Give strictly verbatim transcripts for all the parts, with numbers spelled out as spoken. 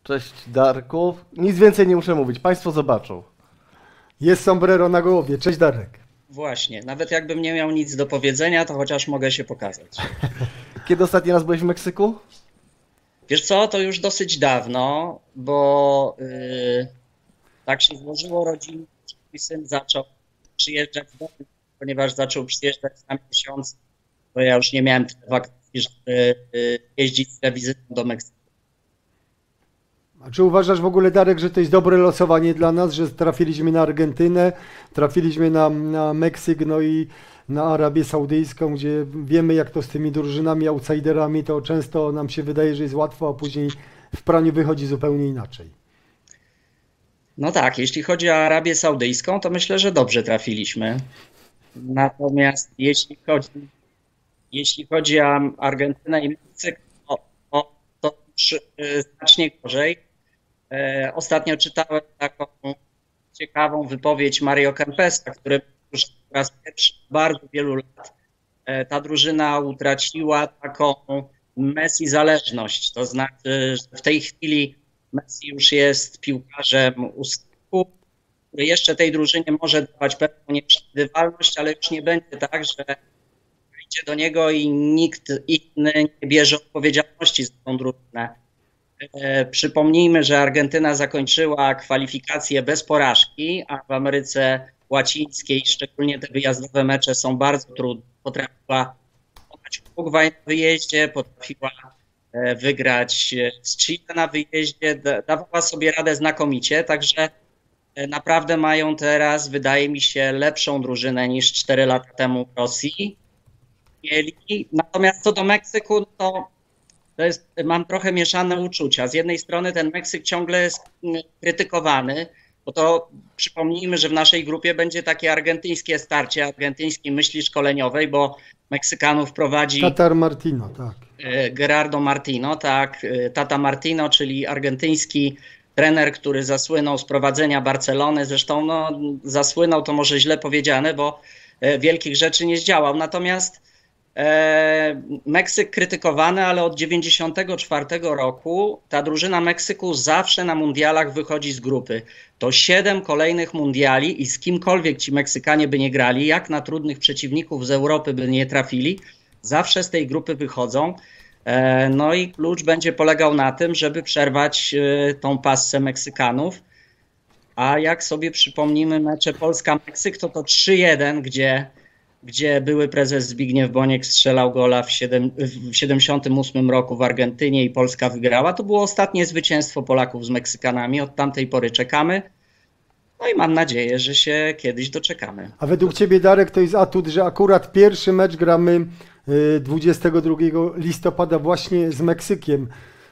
Cześć Darku. Nic więcej nie muszę mówić, Państwo zobaczą. Jest sombrero na głowie. Cześć Darek. Właśnie, nawet jakbym nie miał nic do powiedzenia, to chociaż mogę się pokazać. Kiedy ostatni raz byłeś w Meksyku? Wiesz co, to już dosyć dawno, bo yy, tak się złożyło rodzinnie, że mój syn zaczął przyjeżdżać do mnie, ponieważ zaczął przyjeżdżać na miesiąc, to ja już nie miałem tyle wakacji, żeby yy, jeździć z wizytą do Meksyku. A czy uważasz w ogóle, Darek, że to jest dobre losowanie dla nas, że trafiliśmy na Argentynę, trafiliśmy na, na Meksyk, no i na Arabię Saudyjską, gdzie wiemy, jak to z tymi drużynami, outsiderami, to często nam się wydaje, że jest łatwo, a później w praniu wychodzi zupełnie inaczej. No tak, jeśli chodzi o Arabię Saudyjską, to myślę, że dobrze trafiliśmy. Natomiast jeśli chodzi, jeśli chodzi o Argentynę i Meksyk, to, to, to już y, znacznie gorzej. E, Ostatnio czytałem taką ciekawą wypowiedź Mario Kempesa, który już po raz pierwszy w bardzo wielu lat e, ta drużyna utraciła taką Messi zależność. To znaczy, że w tej chwili Messi już jest piłkarzem ustyku, który jeszcze tej drużynie może dawać pewną nieprzewidywalność, ale już nie będzie tak, że idzie do niego i nikt inny nie bierze odpowiedzialności za tą drużynę. E, Przypomnijmy, że Argentyna zakończyła kwalifikacje bez porażki, a w Ameryce Łacińskiej szczególnie te wyjazdowe mecze są bardzo trudne. Potrafiła pokonać Urugwaj na wyjeździe, potrafiła e, wygrać z Chile na wyjeździe, da- dawała sobie radę znakomicie, także e, naprawdę mają teraz, wydaje mi się, lepszą drużynę niż cztery lata temu w Rosji mieli. Natomiast co do Meksyku, no to to jest, mam trochę mieszane uczucia. Z jednej strony ten Meksyk ciągle jest mm, krytykowany, bo to przypomnijmy, że w naszej grupie będzie takie argentyńskie starcie, argentyńskiej myśli szkoleniowej, bo Meksykanów prowadzi Tatar Martino, tak. e, Gerardo Martino, tak, e, Tata Martino, czyli argentyński trener, który zasłynął z prowadzenia Barcelony. Zresztą no, zasłynął to może źle powiedziane, bo e, wielkich rzeczy nie zdziałał. Natomiast E, Meksyk krytykowany, ale od dziewięćdziesiątego czwartego roku ta drużyna Meksyku zawsze na mundialach wychodzi z grupy. To siedem kolejnych mundiali i z kimkolwiek ci Meksykanie by nie grali, jak na trudnych przeciwników z Europy by nie trafili, zawsze z tej grupy wychodzą. E, No i klucz będzie polegał na tym, żeby przerwać e, tą passę Meksykanów. A jak sobie przypomnimy mecze Polska-Meksyk, to to trzy jeden, gdzie gdzie były prezes Zbigniew Boniek strzelał gola w, siedem, w siedemdziesiątym ósmym roku w Argentynie i Polska wygrała. To było ostatnie zwycięstwo Polaków z Meksykanami. Od tamtej pory czekamy. No i mam nadzieję, że się kiedyś doczekamy. A według Ciebie, Darek, to jest atut, że akurat pierwszy mecz gramy y, dwudziestego drugiego listopada właśnie z Meksykiem,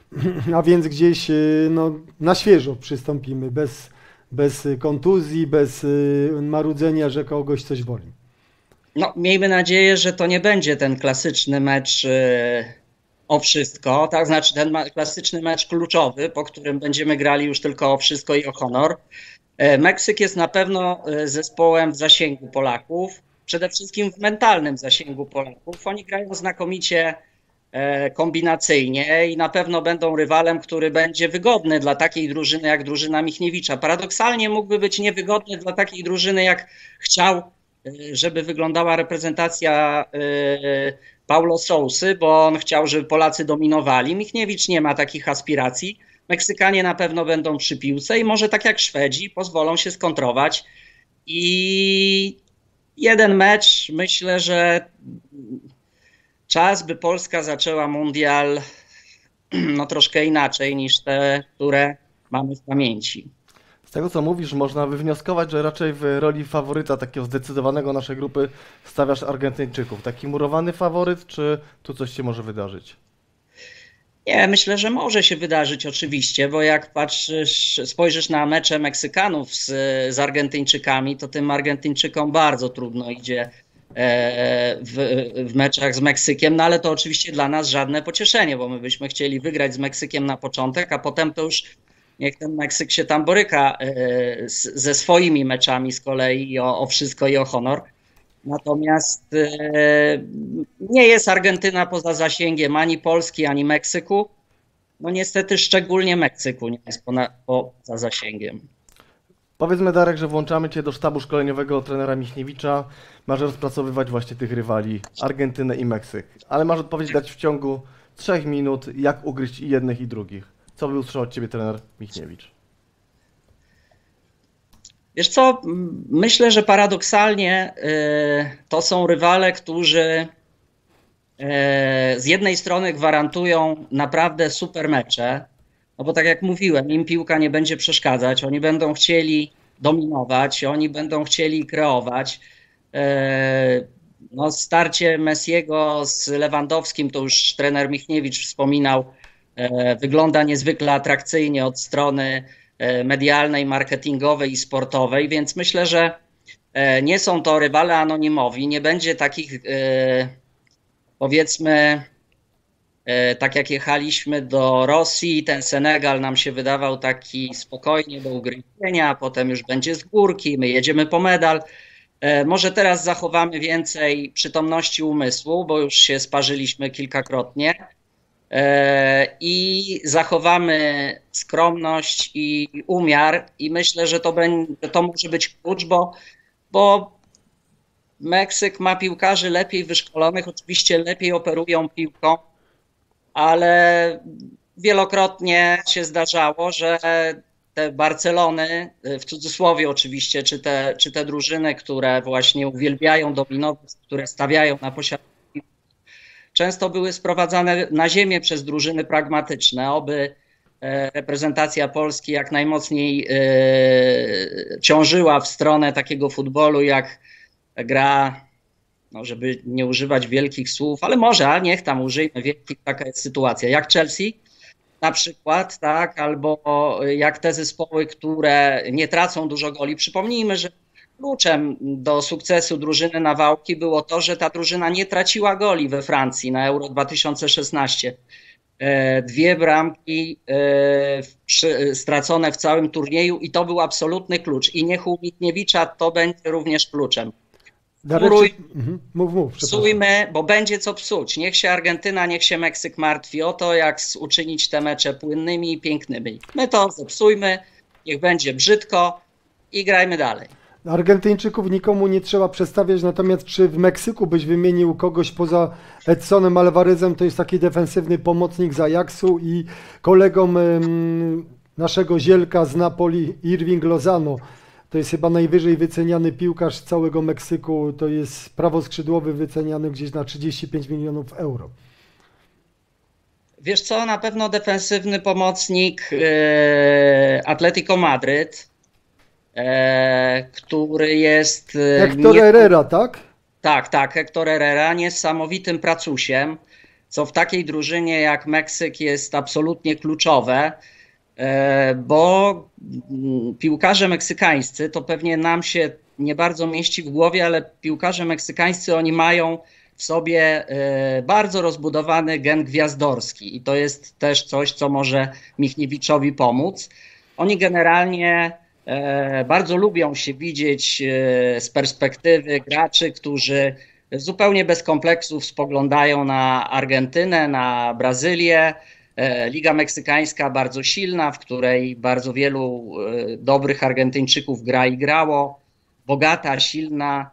a więc gdzieś y, no, na świeżo przystąpimy, bez, bez kontuzji, bez y, marudzenia, że kogoś coś boli. No, miejmy nadzieję, że to nie będzie ten klasyczny mecz e, o wszystko, tak? Znaczy ten ma- klasyczny mecz kluczowy, po którym będziemy grali już tylko o wszystko i o honor. E, Meksyk jest na pewno e, zespołem w zasięgu Polaków, przede wszystkim w mentalnym zasięgu Polaków. Oni grają znakomicie e, kombinacyjnie i na pewno będą rywalem, który będzie wygodny dla takiej drużyny jak drużyna Michniewicza. Paradoksalnie mógłby być niewygodny dla takiej drużyny, jak chciał, żeby wyglądała reprezentacja y, Paulo Sousy, bo on chciał, żeby Polacy dominowali. Michniewicz nie ma takich aspiracji. Meksykanie na pewno będą przy piłce i może tak jak Szwedzi pozwolą się skontrować. I jeden mecz, myślę, że czas, by Polska zaczęła mundial no, troszkę inaczej niż te, które mamy w pamięci. Z tego co mówisz, można wywnioskować, że raczej w roli faworyta takiego zdecydowanego naszej grupy stawiasz Argentyńczyków. Taki murowany faworyt, czy tu coś się może wydarzyć? Nie, myślę, że może się wydarzyć oczywiście, bo jak patrzysz, spojrzysz na mecze Meksykanów z, z Argentyńczykami, to tym Argentyńczykom bardzo trudno idzie e, w, w meczach z Meksykiem, no ale to oczywiście dla nas żadne pocieszenie, bo my byśmy chcieli wygrać z Meksykiem na początek, a potem to już niech ten Meksyk się tam boryka e, z, ze swoimi meczami z kolei o, o wszystko i o honor. Natomiast e, nie jest Argentyna poza zasięgiem ani Polski, ani Meksyku. no niestety szczególnie Meksyku nie jest poza po, zasięgiem. Powiedzmy, Darek, że włączamy Cię do sztabu szkoleniowego trenera Michniewicza. Masz rozpracowywać właśnie tych rywali, Argentynę i Meksyk. Ale masz odpowiedź dać w ciągu trzech minut, jak ugryźć i jednych i drugich. Co by usłyszał od Ciebie trener Michniewicz? Wiesz co, myślę, że paradoksalnie y, to są rywale, którzy y, z jednej strony gwarantują naprawdę super mecze, no bo tak jak mówiłem, im piłka nie będzie przeszkadzać, oni będą chcieli dominować, oni będą chcieli kreować. Y, no starcie Messiego z Lewandowskim, to już trener Michniewicz wspominał, y, wygląda niezwykle atrakcyjnie od strony medialnej, marketingowej i sportowej, więc myślę, że nie są to rywale anonimowi, nie będzie takich, powiedzmy, tak jak jechaliśmy do Rosji, ten Senegal nam się wydawał taki spokojnie do ugryzienia, potem już będzie z górki, my jedziemy po medal. Może teraz zachowamy więcej przytomności umysłu, bo już się sparzyliśmy kilkakrotnie. I zachowamy skromność i umiar i myślę, że to, będzie, to może być klucz, bo, bo Meksyk ma piłkarzy lepiej wyszkolonych, oczywiście lepiej operują piłką, ale wielokrotnie się zdarzało, że te Barcelony, w cudzysłowie oczywiście, czy te, czy te drużyny, które właśnie uwielbiają dominować, które stawiają na posiadanie, często były sprowadzane na ziemię przez drużyny pragmatyczne, oby reprezentacja Polski jak najmocniej ciążyła w stronę takiego futbolu, jak gra, no żeby nie używać wielkich słów, ale może, a niech tam użyjmy wielkich, taka jest sytuacja, jak Chelsea na przykład, tak, albo jak te zespoły, które nie tracą dużo goli. Przypomnijmy, że kluczem do sukcesu drużyny Nawałki było to, że ta drużyna nie traciła goli we Francji na Euro dwa tysiące szesnaście. Dwie bramki stracone w całym turnieju i to był absolutny klucz. I niech u Michniewicza to będzie również kluczem. Darek, mhm. Mów, mów. Psujmy, bo będzie co psuć. Niech się Argentyna, niech się Meksyk martwi o to, jak uczynić te mecze płynnymi i pięknymi. My to zepsujmy, niech będzie brzydko i grajmy dalej. Argentyńczyków nikomu nie trzeba przedstawiać, natomiast czy w Meksyku byś wymienił kogoś poza Edsonem Alvarezem, to jest taki defensywny pomocnik z Ajaxu i kolegą ym, naszego Zielka z Napoli, Irving Lozano. To jest chyba najwyżej wyceniany piłkarz z całego Meksyku, to jest prawoskrzydłowy wyceniany gdzieś na trzydzieści pięć milionów euro. Wiesz co, na pewno defensywny pomocnik yy, Atletico Madryt, E, który jest... Hector nie... Herrera, tak? Tak, tak, Hector Herrera, niesamowitym pracusiem, co w takiej drużynie jak Meksyk jest absolutnie kluczowe, e, bo piłkarze meksykańscy, to pewnie nam się nie bardzo mieści w głowie, ale piłkarze meksykańscy, oni mają w sobie e, bardzo rozbudowany gen gwiazdorski i to jest też coś, co może Michniewiczowi pomóc. Oni generalnie bardzo lubią się widzieć z perspektywy graczy, którzy zupełnie bez kompleksów spoglądają na Argentynę, na Brazylię. Liga Meksykańska bardzo silna, w której bardzo wielu dobrych Argentyńczyków gra i grało. Bogata, silna.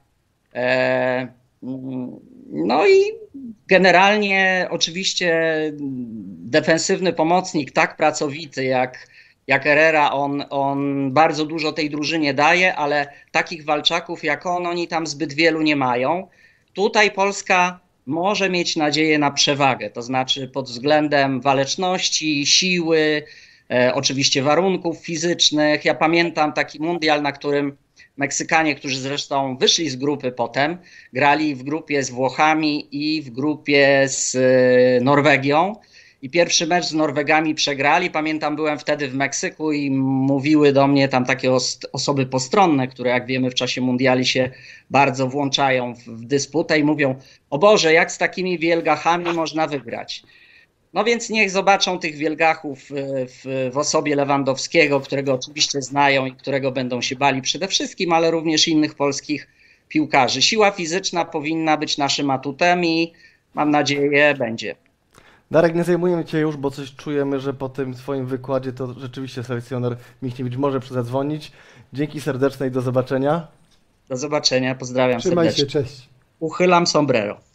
No i generalnie oczywiście defensywny pomocnik tak pracowity jak Jak Herrera, on, on bardzo dużo tej drużynie daje, ale takich walczaków jak on, oni tam zbyt wielu nie mają. Tutaj Polska może mieć nadzieję na przewagę, to znaczy pod względem waleczności, siły, e, oczywiście warunków fizycznych. Ja pamiętam taki mundial, na którym Meksykanie, którzy zresztą wyszli z grupy potem, grali w grupie z Włochami i w grupie z e, Norwegią. I pierwszy mecz z Norwegami przegrali. Pamiętam, byłem wtedy w Meksyku i mówiły do mnie tam takie os osoby postronne, które jak wiemy w czasie mundiali się bardzo włączają w, w dysputę i mówią: o Boże, jak z takimi wielgachami można wygrać? No więc niech zobaczą tych wielgachów w, w osobie Lewandowskiego, którego oczywiście znają i którego będą się bali przede wszystkim, ale również innych polskich piłkarzy. Siła fizyczna powinna być naszym atutem i mam nadzieję będzie. Darek, nie zajmujemy Cię już, bo coś czujemy, że po tym swoim wykładzie to rzeczywiście selekcjoner Michniewicz może przyzadzwonić. Dzięki serdeczne i do zobaczenia. Do zobaczenia, pozdrawiam Trzymaj serdecznie. się, cześć. Uchylam sombrero.